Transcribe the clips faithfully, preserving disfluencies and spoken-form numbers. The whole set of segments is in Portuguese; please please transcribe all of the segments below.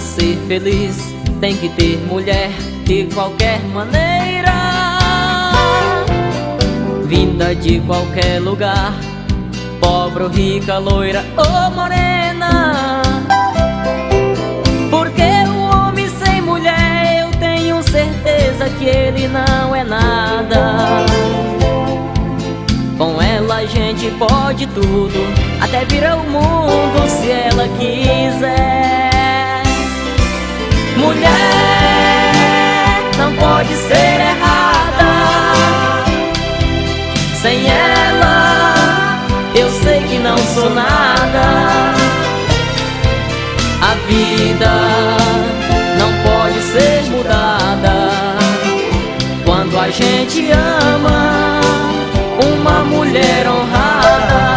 ser feliz tem que ter mulher de qualquer maneira, vinda de qualquer lugar, pobre ou rica, loira ou morena. Porque o homem sem mulher, eu tenho certeza que ele não é nada. Com ela a gente pode tudo, até virar o mundo se ela quiser. Mulher não pode ser errada, sem ela eu sei que não sou nada. A vida não pode ser mudada quando a gente ama uma mulher honrada.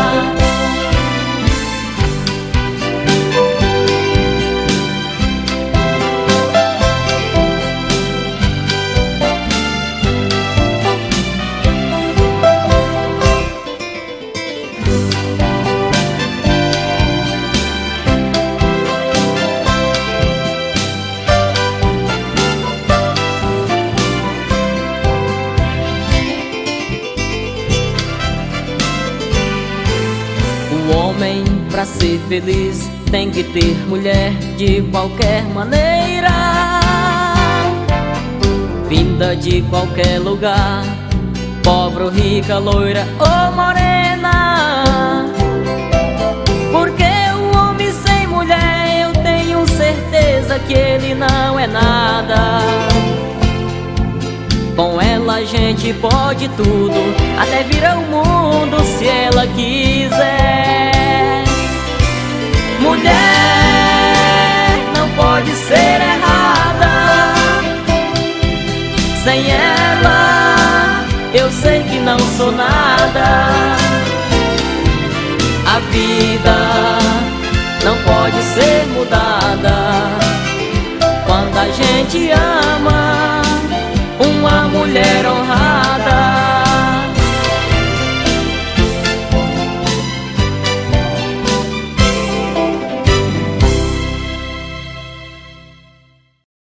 O homem, pra ser feliz, tem que ter mulher de qualquer maneira, vinda de qualquer lugar, pobre ou rica, loira ou morena. Porque o homem sem mulher, eu tenho certeza que ele não é nada. Com ela a gente pode tudo, até virar o mundo se ela quiser. Mulher não pode ser errada, sem ela eu sei que não sou nada. A vida não pode ser mudada quando a gente ama